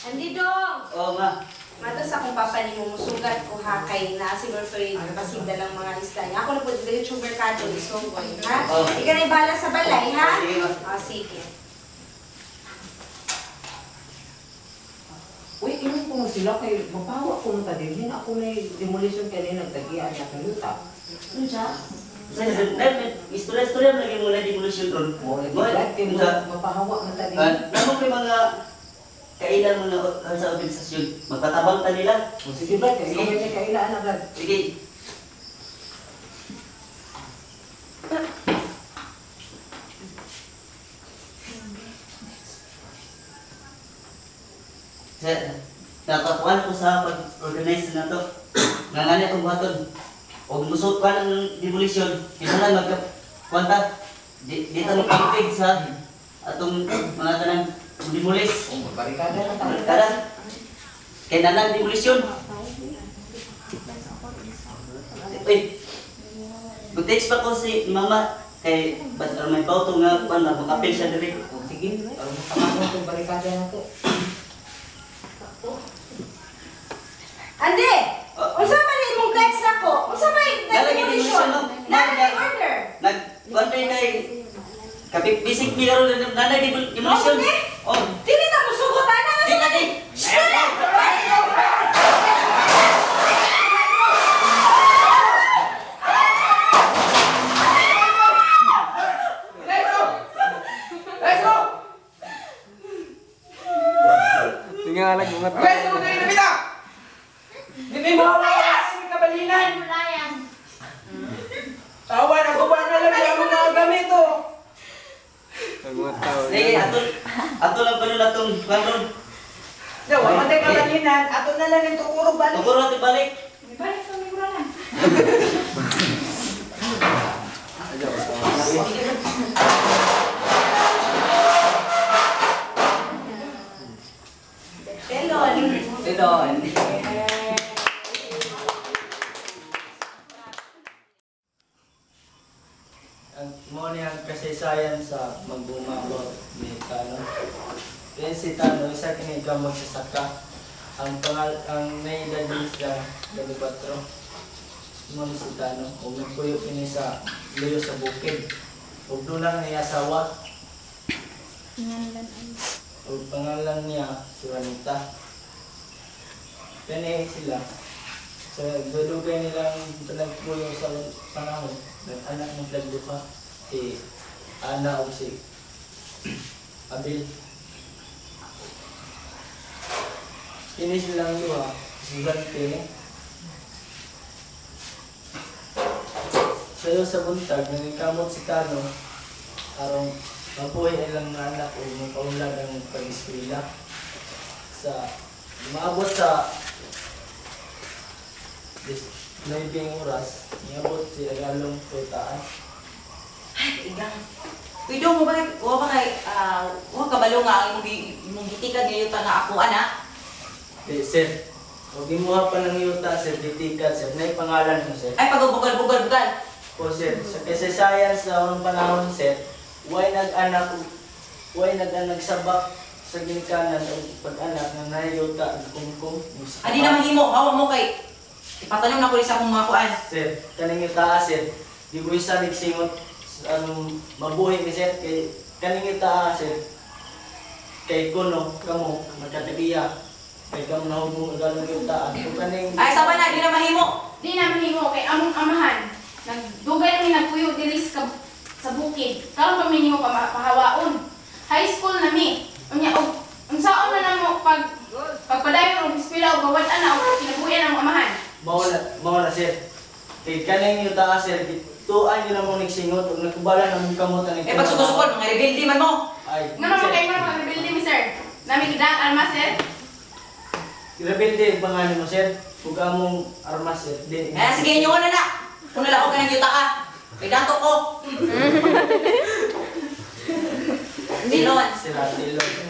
Andi dong. Oo nga. Matos akong papa ni mo musugat ko ha kay na si Berfrey pasigda lang mga isda niya. Ako na po dito yung merkado isugoy, ha? Ika na ibala sa balay, ha? Sige ma. Sige. Uy, inom ko na sila kay mapawa ko na din. Ako na yung demolition kanina nagtagian na kaluta. Ano siya? Istorya-istorya lagi mula di mulusyon ron. Oo, lagi mapahawa na din. Naman kay mga kailan mo na sa organisasyon, magpatabang ta nila. Sige ba, kasi may kailan na Brad. Sige. Nakakuan ko sa pag-organize na to. Nangani akong buhaton. O gusto ka ng demolition, kailangan magkakwanta. Dito magpapig sa atong mga tanang demolis. Barikada na tayo. Barikada. Kaya nalang demolition. Uy, mag-text pa ko si mama. Kay basta may pauto nga makapil siya diri. Sige, makakakot yung barikada na to. Andi! Unsa man imong text nako? Unsa may demolition? Order. Nag-kwantay kay kapit-bisik mi karon nanay demolition. Oh, Dili ta musugot ana nga sa lagi. Tinggal lagi mata. Hindi mo malayas! May kabalinan! Tawan ako ba na lang yung mga gamit oh? Sige, ato lang pala natong karon. Daw, matay kabalinan. Ato na lang yung tukuro balik. Tukuro natin balik. Balik sa mi kuralan. Telon. Telon. Mo niya kasaysayan sa magbumalo ni Tano. Yan si Tano, isa kini gamot sa saka. Ang naidad din sila Galibatro. Mo ni si Tano, o nagpuyo kini sa luyo sa bukid. O doon lang niya asawa. O pangalan niya, si Juanita. Kani sila. Sa dudugay nilang nagpuyo sa panahon. Nag-anak ng dagduha si Ana o si Abil. Kini silang duha, si Zante. Sayo sa buntag, nangkamot si Tano, arong mabuhay ilang mga anak o mapaulag ang pag-eskwela. Sa umaabot sa 9 oras, niabot si Agalong Tutaan. Ay, igang. Pwede mo ba, huwag kabalo nga imong gitikan ngayon nga ako, ana? Sir, huwag imuha pa ng yuta, sir, ditikat, sir. Nay pangalan mo, sir. Ay, pag-bugal. O, sir, sa kasaysayan sa unang panahon, sir, huwag nag-anak sabak sa ginkanan o pag-anak na nayuta, kumkum. Adi na mahimo, hawa mo kay ipatanong na ko sa akong mga kuan. Sir, kaning yuta, sir, di ko isa nagsingot mabuhay ni sir, kay kaning yuta, sir, kay kuno, kamo, magkatagiya, kay kamo nahubong agalong yuta, kung kaning... Ay, saba na, di na mahimo. Di na mahimo kay among amahan. Nagdugay mi nagpuyo diri sa bukid. Karon pa mi nimo pahawaon. High school na mi. Unya og unsaon na namo pagpadayon og eskwela og bawat ana og kinabuhi ang amahan. Mao na sir. Kay kaning yuta, sir, tuan yun na mong nagsingot, o nagkubala na mong kamot ang Eh, pagsukol-sukol, mga rebelde man mo. Ay, Ngano man kay mga rebelde mi sir? Nami gidang armas sir. rebelde, pangalan mo, sir. Huwag ka mong armas, sir. Eh, sige, inyo na na. Kung nalako ka ng yuta ka, may dato ko. Tilon. Sila, tilon.